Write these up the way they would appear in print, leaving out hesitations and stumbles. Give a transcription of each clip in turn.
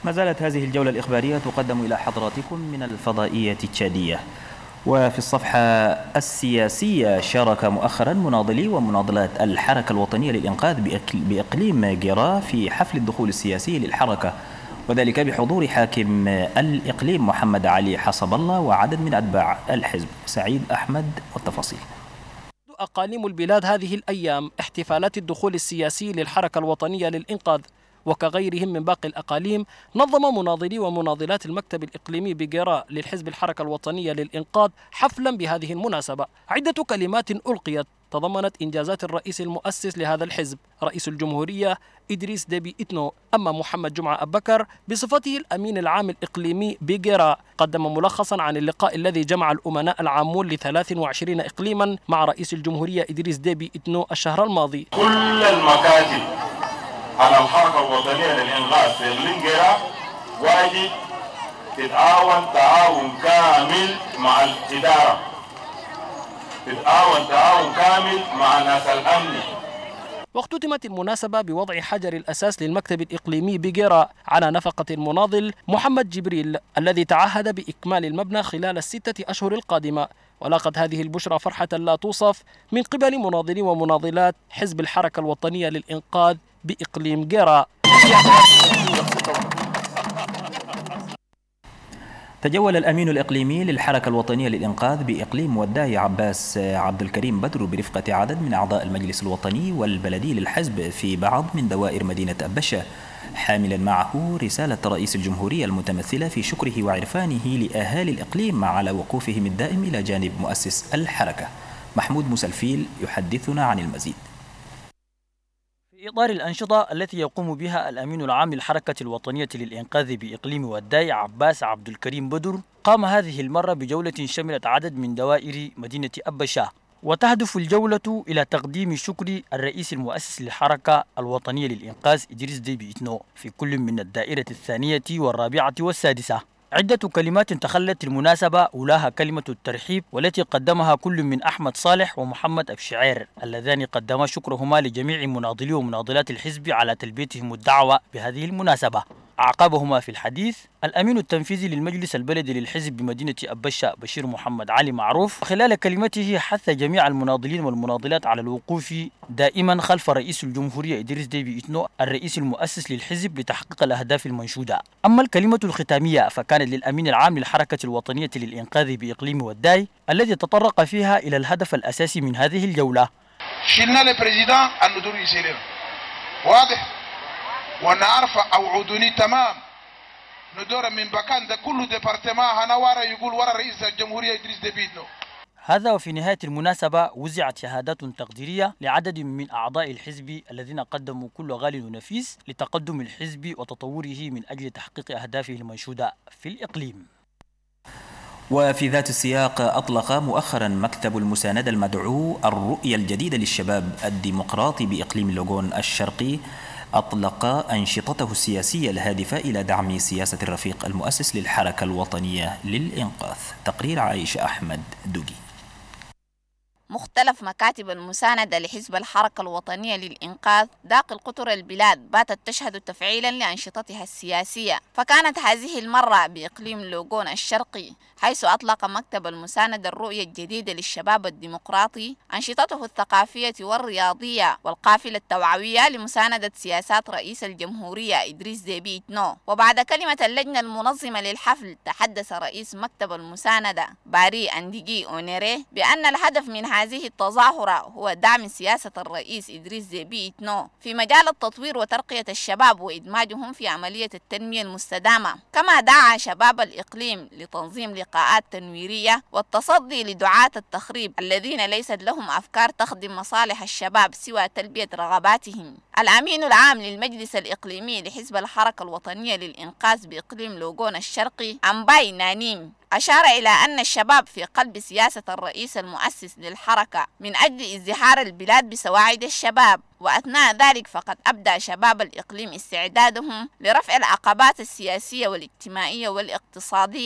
ما زالت هذه الجولة الإخبارية تقدم إلى حضراتكم من الفضائية التشادية. وفي الصفحة السياسية، شارك مؤخرا مناضلي ومناضلات الحركة الوطنية للإنقاذ بإقليم جيرا في حفل الدخول السياسي للحركة، وذلك بحضور حاكم الإقليم محمد علي حسب الله وعدد من أتباع الحزب. سعيد أحمد والتفاصيل. أقاليم البلاد هذه الأيام احتفالات الدخول السياسي للحركة الوطنية للإنقاذ، وكغيرهم من باقي الأقاليم نظم مناضلي ومناضلات المكتب الإقليمي بجيرا للحزب الحركة الوطنية للإنقاذ حفلا بهذه المناسبة. عدة كلمات ألقيت تضمنت إنجازات الرئيس المؤسس لهذا الحزب رئيس الجمهورية إدريس ديبي إتنو. أما محمد جمعة أبكر بصفته الأمين العام الإقليمي بجيرا قدم ملخصا عن اللقاء الذي جمع الأمناء العامون ل 23 إقليما مع رئيس الجمهورية إدريس ديبي إتنو الشهر الماضي. كل المكاتب على الحركة الوطنية للإنقاذ في إقليم جيرا واجب تتعاون تعاون كامل مع الإدارة، تتعاون تعاون كامل مع ناس الأمن. واختتمت المناسبة بوضع حجر الأساس للمكتب الإقليمي بجيرا على نفقة المناضل محمد جبريل الذي تعهد بإكمال المبنى خلال ال6 أشهر القادمة. ولاقت هذه البشرى فرحة لا توصف من قبل مناضلي ومناضلات حزب الحركة الوطنية للإنقاذ بإقليم جيرا. تجول الأمين الإقليمي للحركة الوطنية للإنقاذ بإقليم وداي عباس عبد الكريم بدر برفقة عدد من أعضاء المجلس الوطني والبلدي للحزب في بعض من دوائر مدينة أبشة، حاملا معه رسالة رئيس الجمهورية المتمثلة في شكره وعرفانه لأهالي الإقليم على وقوفهم الدائم إلى جانب مؤسس الحركة. محمود مسلفيل يحدثنا عن المزيد. في إطار الأنشطة التي يقوم بها الأمين العام للحركة الوطنية للإنقاذ بإقليم وداي عباس عبد الكريم بدر، قام هذه المرة بجولة شملت عدد من دوائر مدينة أبشة، وتهدف الجولة إلى تقديم شكر الرئيس المؤسس للحركة الوطنية للإنقاذ إدريس ديبي إتنو في كل من الدائرة الثانية والرابعة والسادسة. عدة كلمات تخلت المناسبة، أولاها كلمة الترحيب والتي قدمها كل من أحمد صالح ومحمد أبشعير اللذان قدما شكرهما لجميع مناضلي ومناضلات الحزب على تلبيتهم الدعوة بهذه المناسبة. أعقبهما في الحديث الأمين التنفيذي للمجلس البلدي للحزب بمدينة أبشة بشير محمد علي معروف، وخلال كلمته حث جميع المناضلين والمناضلات على الوقوف دائما خلف رئيس الجمهورية إدريس ديبي إتنو الرئيس المؤسس للحزب لتحقيق الأهداف المنشودة. أما الكلمة الختامية فكانت للأمين العام للحركة الوطنية للإنقاذ بإقليم وداي الذي تطرق فيها إلى الهدف الأساسي من هذه الجولة. شلنا للبريزيدان الندور يسيرنا واضح، وانا عارفه اوعدوني تمام ندور من مكان ده كله ديبارتمان هنا ورا يقول ورا رئيس الجمهوريه ادريس ديبي إتنو. هذا وفي نهاية المناسبة وزعت شهادات تقديرية لعدد من أعضاء الحزب الذين قدموا كل غال ونفيس لتقدم الحزب وتطوره من أجل تحقيق أهدافه المنشودة في الإقليم. وفي ذات السياق، أطلق مؤخرا مكتب المساندة المدعو الرؤية الجديدة للشباب الديمقراطي بإقليم لوغون الشرقي أطلق أنشطته السياسية الهادفة إلى دعم سياسة الرفيق المؤسس للحركة الوطنية للإنقاذ. تقرير عائشة أحمد دوغي. مختلف مكاتب المساندة لحزب الحركة الوطنية للإنقاذ داخل قطر البلاد باتت تشهد تفعيلا لأنشطتها السياسية، فكانت هذه المرة بإقليم لوغون الشرقي، حيث أطلق مكتب المساندة الرؤية الجديدة للشباب الديمقراطي أنشطته الثقافية والرياضية والقافلة التوعوية لمساندة سياسات رئيس الجمهورية إدريس ديبي إتنو. وبعد كلمة اللجنة المنظمة للحفل، تحدث رئيس مكتب المساندة باري أنديجي أونيري بأن الهدف من هذه التظاهرة هو دعم سياسة الرئيس إدريس ديبي إتنو في مجال التطوير وترقية الشباب وإدماجهم في عملية التنمية المستدامة. كما دعا شباب الإقليم لتنظيم لقاءات تنويرية والتصدي لدعاة التخريب الذين ليست لهم أفكار تخدم مصالح الشباب سوى تلبية رغباتهم. الأمين العام للمجلس الإقليمي لحزب الحركة الوطنية للإنقاذ بإقليم لوغون الشرقي أمباي نانيم أشار إلى أن الشباب في قلب سياسة الرئيس المؤسس للحركة من أجل ازدهار البلاد بسواعد الشباب، وأثناء ذلك فقد أبدى شباب الإقليم استعدادهم لرفع العقبات السياسية والاجتماعية والاقتصادية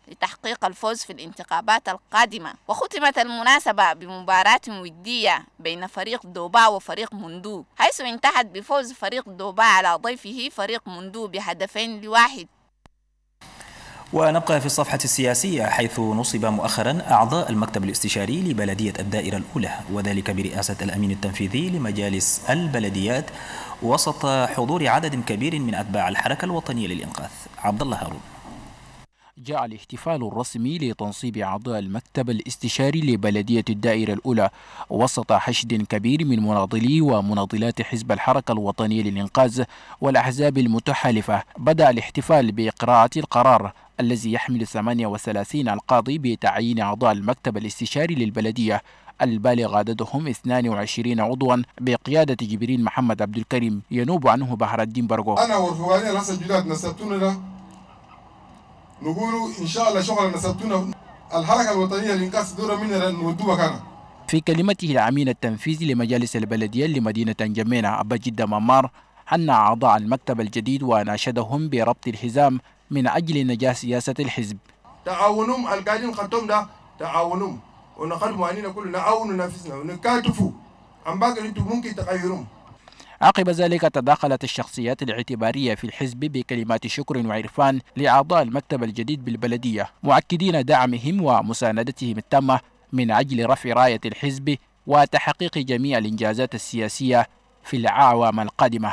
لتحقيق الفوز في الانتخابات القادمة. وختمت المناسبة بمباراة ودية بين فريق دوبا وفريق مندو، حيث انتهت بفوز فريق دوبا على ضيفه فريق مندو ب2-1. ونبقى في الصفحة السياسية، حيث نصب مؤخرا أعضاء المكتب الاستشاري لبلدية الدائرة الأولى، وذلك برئاسة الأمين التنفيذي لمجالس البلديات وسط حضور عدد كبير من أتباع الحركة الوطنية للإنقاذ. عبد الله هارون. جاء الاحتفال الرسمي لتنصيب أعضاء المكتب الاستشاري لبلدية الدائرة الأولى وسط حشد كبير من مناضلي ومناضلات حزب الحركة الوطنية للإنقاذ والأحزاب المتحالفة. بدأ الاحتفال بقراءة القرار الذي يحمل 38 القاضي بتعيين أعضاء المكتب الاستشاري للبلدية البالغ عددهم 22 عضوا بقيادة جبريل محمد عبد الكريم ينوب عنه بحر الدين برغو. أنا ورفقاني رأس الجداد نسبتونا نقولوا إن شاء الله شغل نسبتونا الحركة الوطنية للإنقاذ دورة مننا نودوها كان. في كلمته الأمين التنفيذي لمجالس البلدية لمدينة جمينة أبا جدة ممار حن أعضاء المكتب الجديد وناشدهم بربط الحزام من أجل نجاح سياسة الحزب. تعاونهم القاعدين خطهم ده تعاونهم ونقدموا علينا كلنا نعاون نفسنا ونكاتفوا عن باقي اللي انتم ممكن تغيرهم. عقب ذلك تداخلت الشخصيات الاعتبارية في الحزب بكلمات شكر وعرفان لأعضاء المكتب الجديد بالبلدية، مؤكدين دعمهم ومساندتهم التامة من أجل رفع راية الحزب وتحقيق جميع الإنجازات السياسية في الأعوام القادمة.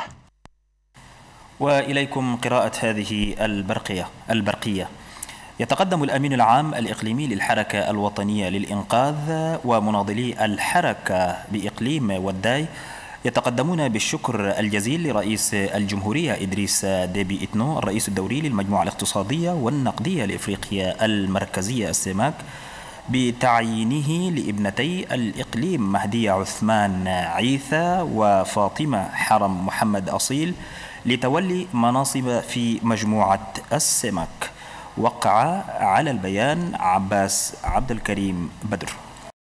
وإليكم قراءة هذه البرقية. يتقدم الأمين العام الإقليمي للحركة الوطنية للإنقاذ ومناضلي الحركة بإقليم وداي يتقدمون بالشكر الجزيل لرئيس الجمهورية إدريس ديبي إتنو الرئيس الدوري للمجموعة الاقتصادية والنقدية لإفريقيا المركزية السيماك بتعيينه لابنتي الإقليم مهدية عثمان عيثى وفاطمة حرم محمد أصيل لتولي مناصب في مجموعة السيماك. وقع على البيان عباس عبد الكريم بدر.